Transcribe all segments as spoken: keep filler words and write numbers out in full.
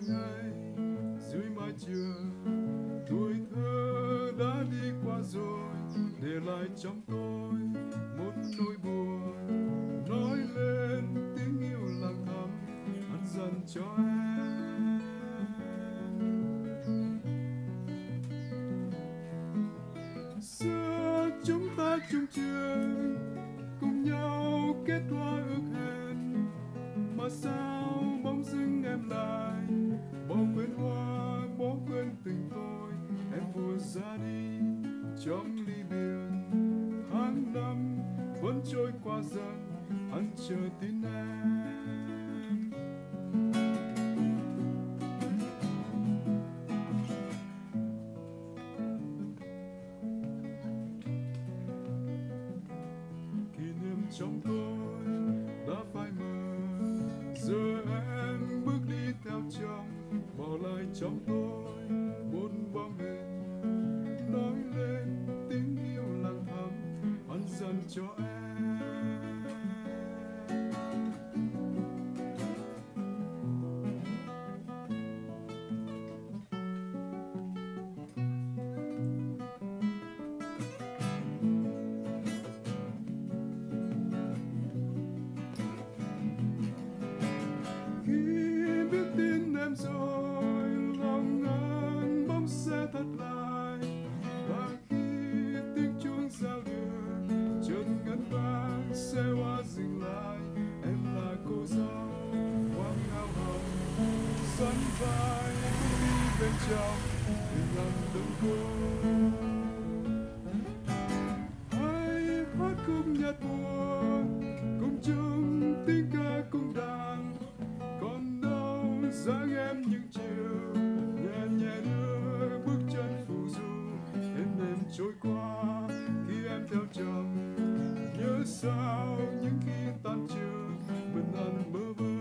ngày dưới mái trường, tuổi thơ đã đi qua rồi, để lại trong tôi một nỗi buồn. Nói lên tiếng yêu lặng thầm ăn dần cho em. Xưa chúng ta chung trường, cùng nhau kết hoa ước hẹn, mà sao bỗng dưng em lại bỏ quên hoa, bỏ quên tình tôi. Em vừa ra đi trong ly biển, tháng năm vẫn trôi qua dần, anh chờ tin em. Kỷ niệm trong tôi đã phai mờ, giờ em bước đi theo chồng, bỏ lại trong tôi một bóng hình. Nói lên tiếng yêu lặng thầm ăn dần cho em. Em rồi lòng anh bỗng sẽ thật lại, và khi tiếng chuông giao đường chân ngân vang xe hoa dừng lại. Em là cô dâu quang áo hồng, dẫn vai đi bên trong tình anh đơn côi. Hãy hát khúc nhạc buồn cùng chung tiếng ca cùng đàn, còn đâu dáng em những chiều nhẹ nhẹ đưa bước chân phù du. Êm đêm trôi qua khi em theo chồng, nhớ sao những khi tan trường mình ăn bơ vơ.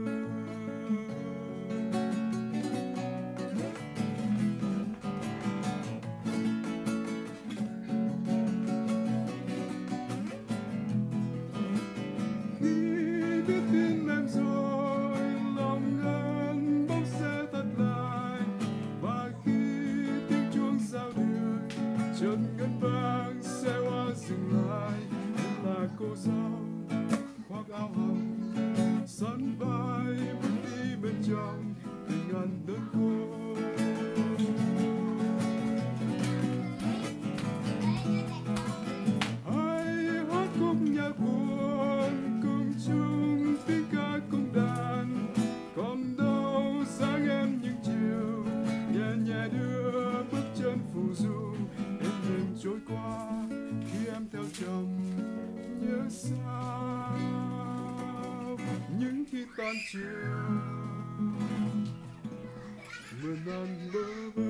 Khi biết tin em rồi lòng anh bỗng sẽ thật lại, và khi tiếng chuông giao đường chân ngân vang xe hoa dừng lại. Em là cô dâu khoác áo hồng, sắn vai bước đi bên trong tình anh đơn côi. Hãy hát khúc nhạc buồn cùng chung tiếng ca cùng đàn, còn đâu dáng em những chiều nhẹ nhẹ đưa bước chân phù du. Êm đêm trôi qua khi em theo chồng, nhớ sao những khi tan chiều mưa nắng bơ vơ.